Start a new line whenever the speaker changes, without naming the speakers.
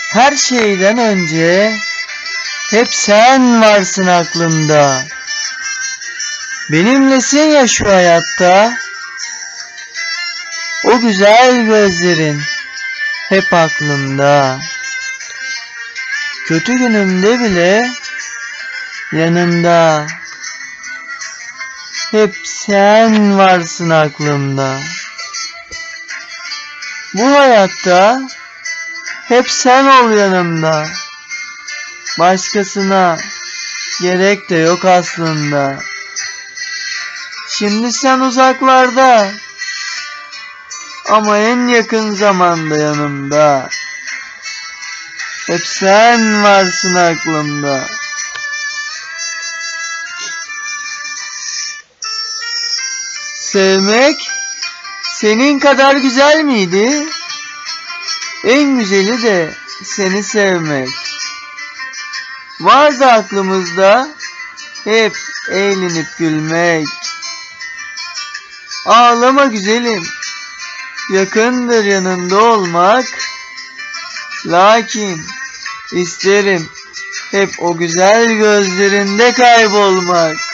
Her şeyden önce hep sen varsın aklımda. Benimlesin ya şu hayatta. O güzel gözlerin hep aklımda. Kötü günümde bile yanımda. Hep sen varsın aklımda. Bu hayatta hep sen ol yanımda. Başkasına gerek de yok aslında. Şimdi sen uzaklarda ama en yakın zamanda yanımda. Hep sen varsın aklımda. Sevmek senin kadar güzel miydi? En güzeli de seni sevmek. Vardı aklımızda hep eğlenip gülmek. Ağlama güzelim, yakındır yanında olmak. Lakin isterim hep o güzel gözlerinde kaybolmak.